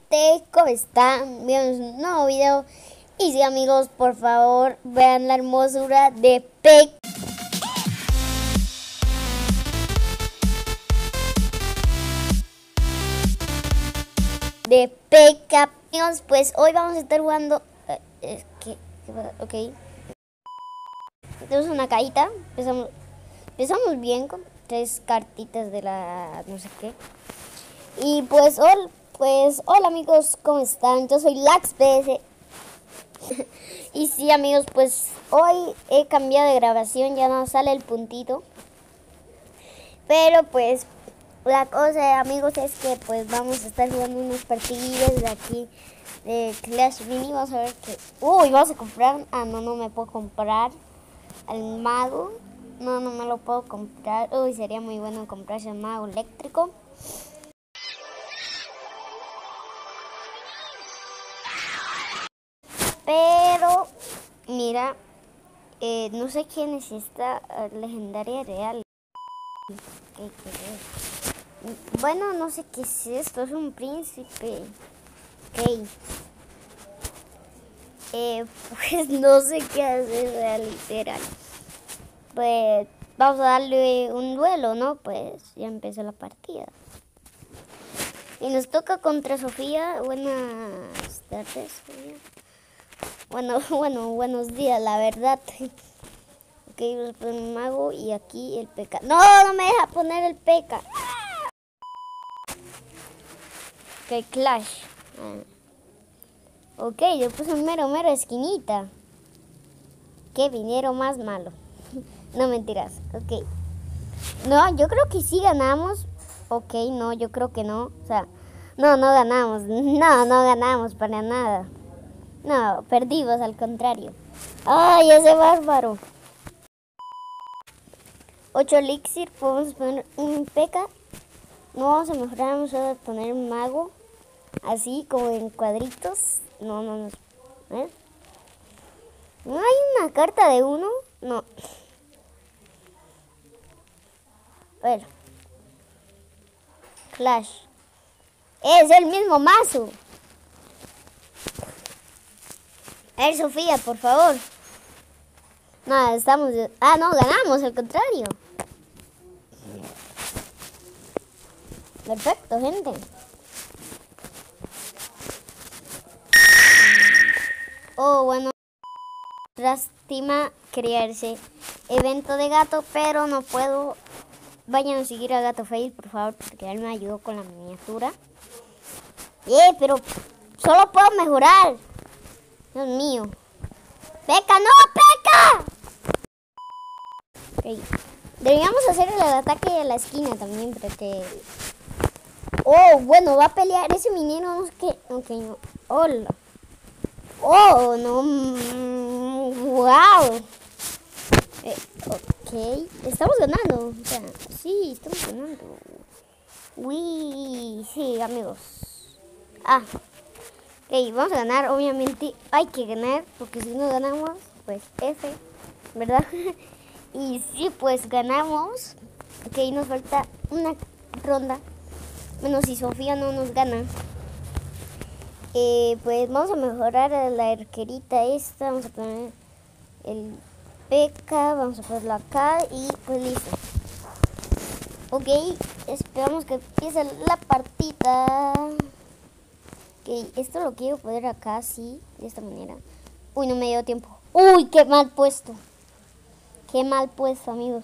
gente, ¿cómo están? Bienvenidos a un nuevo video. Y sí, amigos, por favor, vean la hermosura de Peck. De P.E.K.K.A. Amigos, pues hoy vamos a estar jugando. Ok. Tenemos una cajita. Empezamos bien con 3 cartitas de la no sé qué. Y pues hola amigos, ¿cómo están? Yo soy LaxPS. Y sí, amigos, pues hoy he cambiado de grabación, ya no sale el puntito. Pero pues la cosa, amigos, es que pues vamos a estar jugando unas partidas de aquí de Clash Mini. Vamos a ver qué. Uy, vamos a comprar. Ah, no me puedo comprar al mago. No me lo puedo comprar. Uy, sería muy bueno comprarse el mago eléctrico. Pero, mira, no sé quién es esta legendaria real. ¿Qué es? Bueno, no sé qué es esto, es un príncipe. Ok. Pues no sé qué hacer, literal. Pues vamos a darle un duelo, ¿no? Pues ya empezó la partida. Y nos toca contra Sofía. Buenas tardes, Sofía. Bueno, buenos días, la verdad. Ok, vamos a poner un mago y aquí el P.E.K.K.A. No me deja poner el P.E.K.K.A. Ok, Clash. Ok, yo puse un mero esquinita. Qué dinero más malo. No, mentiras. Ok. No, yo creo que sí ganamos. Ok, no, yo creo que no. O sea, no ganamos. No ganamos para nada. No, perdimos, al contrario. ¡Ay, ese bárbaro! 8 elixir, podemos poner un P.E.K.K.A. No vamos a mejorar, vamos a poner un mago. Así como en cuadritos. No. ¿Eh? ¿No hay una carta de uno? No. A ver. Clash. Es el mismo mazo. A ver, Sofía, por favor. No, estamos... Ah, no, ganamos, al contrario. Perfecto, gente. Oh, bueno. Lástima crearse evento de gato, pero no puedo. Vayan a seguir a Gato Fail, por favor, porque él me ayudó con la miniatura. Pero solo puedo mejorar. Dios mío. ¡P.E.K.K.A, no! ¡P.E.K.K.A! Okay. Deberíamos hacer el ataque de la esquina también, porque... Oh, bueno, va a pelear ese minero, no sé qué. Ok, no. Hola. Oh, no. Wow. Ok, estamos ganando. O sea, sí, estamos ganando. Uy, sí, amigos. Ah, ok, vamos a ganar. Obviamente hay que ganar, porque si no ganamos, pues F, ¿verdad? Y sí, pues ganamos. Ok, nos falta una ronda. Bueno, si Sofía no nos gana, pues vamos a mejorar a la arquerita esta. Vamos a poner el P.E.K.K.A, vamos a ponerlo acá y pues listo. Ok, esperamos que empiece la partida. Ok, esto lo quiero poner acá así, de esta manera. Uy, no me dio tiempo. Uy, qué mal puesto. Qué mal puesto, amigos.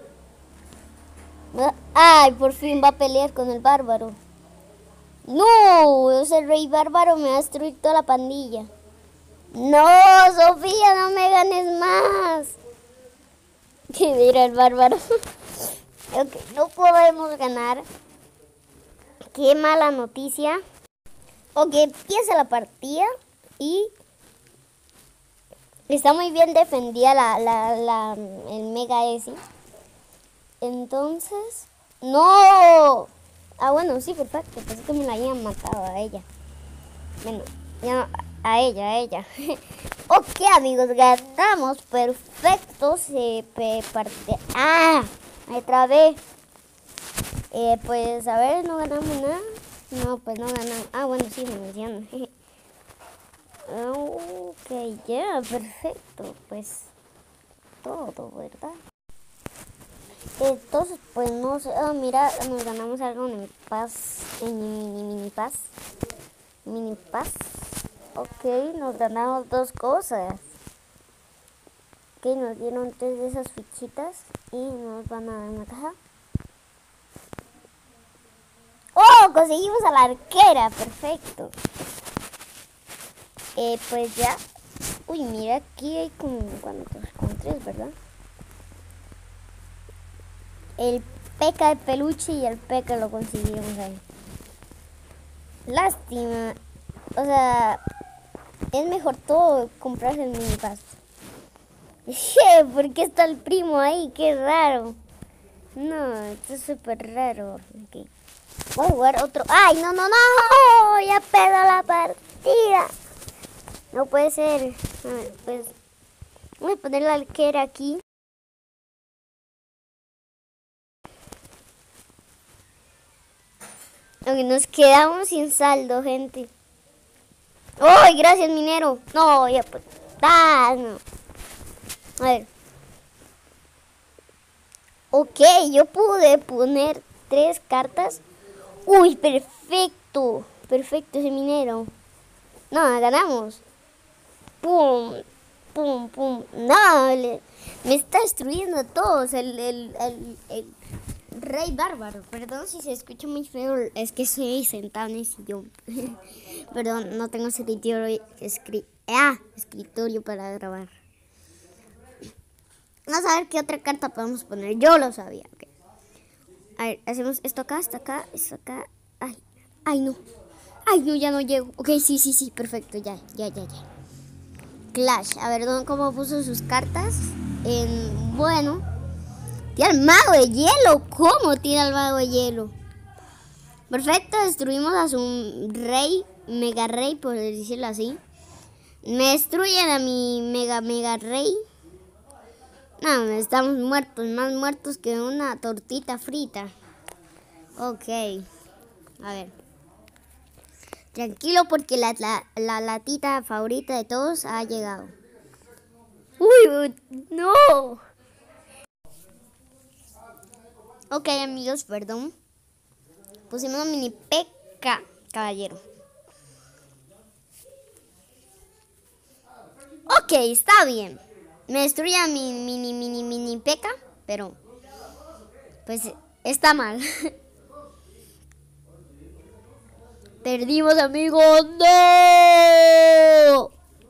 Ay, por fin va a pelear con el bárbaro. No, ese rey bárbaro me va a destruir toda la pandilla. No, Sofía, no me ganes más. Que mira el bárbaro. Ok, no podemos ganar. Qué mala noticia. Ok, empieza la partida y está muy bien defendida el Mega S. Entonces, ¡no! Ah, bueno, sí, perfecto. Pensé que me la habían matado a ella. Bueno, ya a ella. Ok, amigos, ganamos. Perfecto. Se parte. ¡Ah! Me trabé. Pues a ver, no ganamos nada. No, pues no ganamos. Ah, bueno, sí, me mencionan. Ok, ya, perfecto. Pues todo, ¿verdad? Entonces, pues no sé. Ah, mira, nos ganamos algo en paz, en mini paz. Mini paz. Ok, nos ganamos dos cosas. Ok, nos dieron 3 de esas fichitas y nos van a dar una caja. ¡Oh! Conseguimos a la arquera, perfecto. Pues ya. Uy, mira, aquí hay como ¿cuántos? Como 3, ¿verdad? El P.E.K.K.A de peluche y el P.E.K.K.A lo conseguimos ahí. Lástima. O sea, es mejor todo comprarse el mini pass. ¿Por qué está el primo ahí? Qué raro. No, esto es súper raro. Okay. Voy a jugar otro. ¡Ay, no, no, no! Ya pedo la partida. No puede ser. A ver, pues voy a poner la arquera aquí. Aunque nos quedamos sin saldo, gente. ¡Ay, gracias, minero! No, ya pues. ¡Ah, no! A ver. Ok, yo pude poner 3 cartas. ¡Uy, perfecto! Perfecto ese minero. No, ganamos. ¡Pum! ¡Pum, pum! No, me está destruyendo a todos. El rey bárbaro. Perdón si se escucha muy feo. Es que estoy sentado en el sillón. Perdón, no tengo escritorio para grabar. Vamos a ver qué otra carta podemos poner. Yo lo sabía. Okay. A ver, hacemos esto acá, esto acá. Ay, ay, no. Ay, no, ya no llego. Ok, sí, perfecto, ya. Clash, a ver, ¿cómo puso sus cartas? Bueno, tira el mago de hielo. ¿Cómo tira el mago de hielo? Perfecto, destruimos a su rey, mega rey, por decirlo así. Me destruyen a mi mega rey. No, estamos muertos, más muertos que una tortita frita. Ok, a ver. Tranquilo porque la latita favorita de todos ha llegado. ¡Uy, no! Ok, amigos, perdón. Pusimos mini P.E.K.K.A, caballero. Ok, está bien. Me destruye mi mini P.E.K.K.A, pero pues está mal. Perdimos, amigos. ¡No!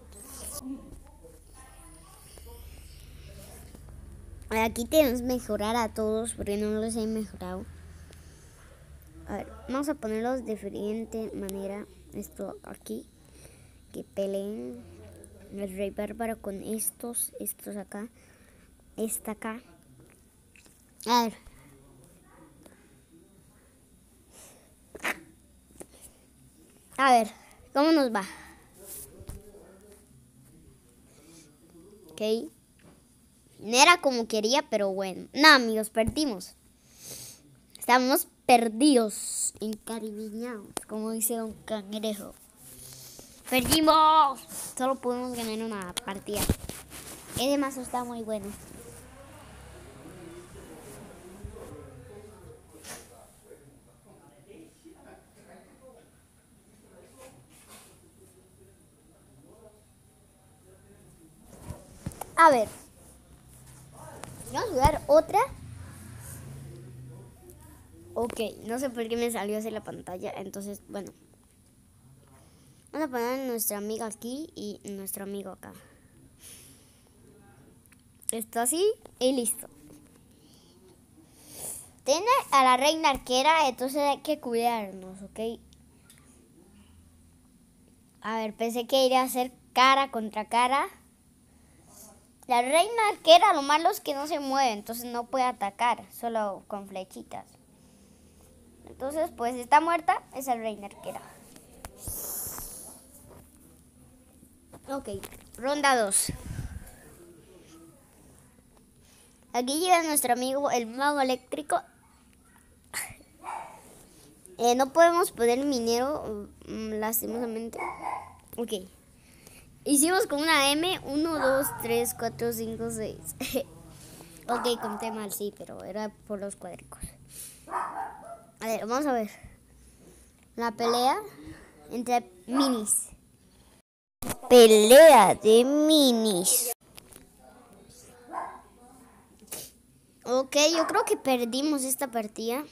Aquí tenemos que mejorar a todos porque no los he mejorado. A ver, vamos a ponerlos de diferente manera. Esto aquí. Que peleen el rey bárbaro con estos acá. Esta acá. A ver. A ver, ¿cómo nos va? Ok. No era como quería, pero bueno. No, amigos, perdimos. Estamos perdidos, encariñados, como dice un cangrejo. ¡Perdimos! Solo pudimos ganar una partida. Ese mazo está muy bueno. A ver. Vamos a jugar otra. Ok, no sé por qué me salió así la pantalla. Entonces, bueno. Vamos a poner a nuestra amiga aquí y nuestro amigo acá. Esto así y listo. Tiene a la reina arquera, entonces hay que cuidarnos, ¿ok? A ver, pensé que iría a hacer cara contra cara. La reina arquera, lo malo es que no se mueve, entonces no puede atacar, solo con flechitas. Entonces, pues está muerta, es la reina arquera. Ok, ronda 2. Aquí llega nuestro amigo el mago eléctrico. No podemos poner minero, lastimosamente. Ok. Hicimos con una M, 1, 2, 3, 4, 5, 6. Ok, conté mal, sí, pero era por los cuadricos. A ver, vamos a ver. La pelea entre minis. Pelea de minis. Ok, yo creo que perdimos esta partida.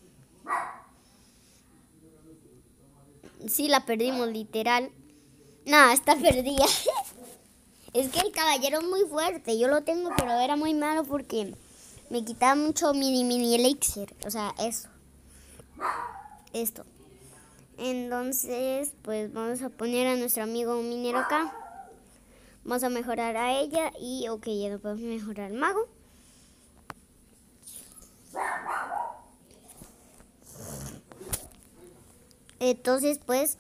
Sí, la perdimos, literal. No, está perdida. Es que el caballero es muy fuerte. Yo lo tengo, pero era muy malo porque me quitaba mucho mini elixir. O sea, eso. Esto. Entonces, pues vamos a poner a nuestro amigo minero acá. Vamos a mejorar a ella y ok, ya no podemos mejorar al mago. Entonces, pues,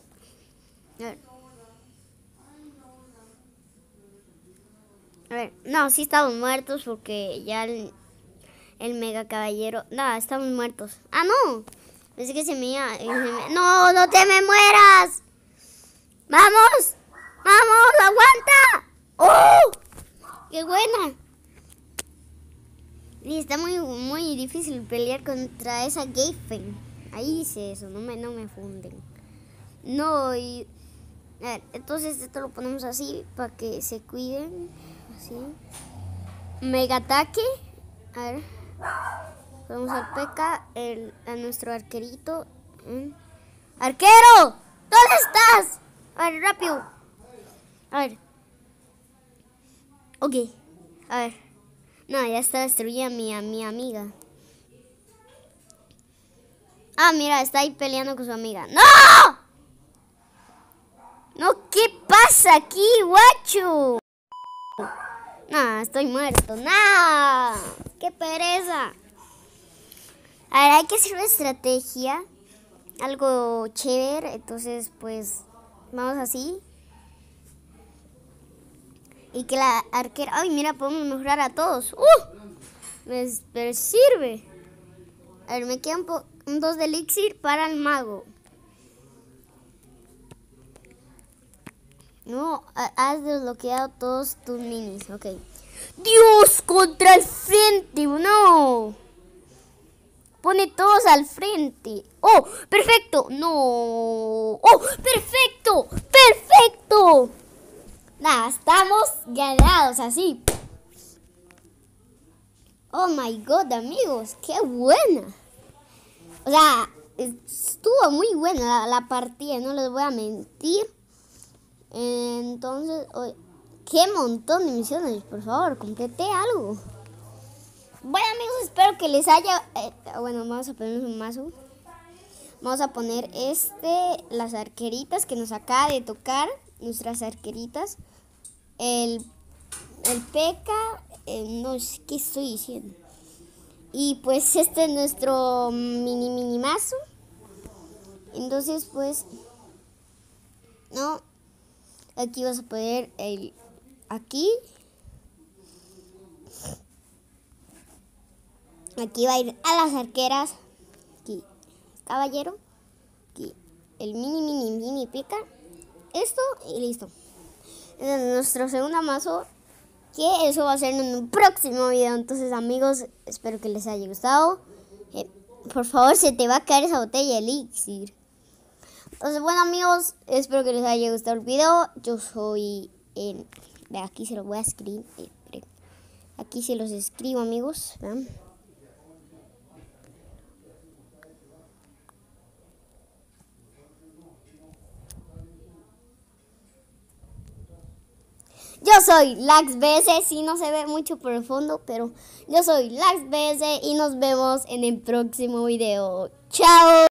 a ver, no, sí estamos muertos porque ya el mega caballero, no, estamos muertos. Ah, no, pensé que se me iba, no, no te me mueras. Vamos, vamos, aguanta. ¡Oh! ¡Qué buena! Y está muy difícil pelear contra esa Gafen. Ahí dice eso, no me funden. No, y... A ver, entonces esto lo ponemos así para que se cuiden. Así. Mega ataque. A ver. Ponemos al P.K. A nuestro arquerito. ¡Arquero! ¿Dónde estás? A ver, rápido. A ver. Ok. A ver. No, ya está destruida mi amiga. Ah, mira, está ahí peleando con su amiga. ¡No! No, ¿qué pasa aquí, guacho? No, estoy muerto. ¡No! ¡Qué pereza! A ver, hay que hacer una estrategia. Algo chévere. Entonces, pues, vamos así. Y que la arquera... ¡Ay, mira! Podemos mejorar a todos. Me sirve. A ver, me quedan un 2 de elixir para el mago. No, has desbloqueado todos tus minis. Ok. ¡Dios! ¡Contra el frente! ¡No! Pone todos al frente. ¡Oh! ¡Perfecto! ¡No! ¡Oh! ¡Perfecto! ¡Perfecto! Nada, estamos ganados así. Oh my god, amigos. ¡Qué buena! O sea, estuvo muy buena la partida, no les voy a mentir. Entonces, qué montón de misiones, por favor, complete algo. Bueno, amigos, espero que les haya... bueno, vamos a poner un mazo. Vamos a poner las arqueritas que nos acaba de tocar, nuestras arqueritas. El P.K., no sé qué estoy diciendo. Y pues este es nuestro mini mazo. Entonces, pues, no... Aquí vas a poner aquí va a ir a las arqueras. Aquí, caballero. Aquí, el mini pica. Esto y listo. Este es nuestro segundo mazo. Que eso va a ser en un próximo video. Entonces, amigos, espero que les haya gustado. Por favor, se te va a caer esa botella de elixir. Entonces, bueno, amigos, espero que les haya gustado el video. Yo soy... aquí se los voy a escribir. Aquí se los escribo, amigos. ¿Vean? Yo soy LaxBS. Sí, no se ve mucho por el fondo, pero yo soy LaxBS y nos vemos en el próximo video. ¡Chao!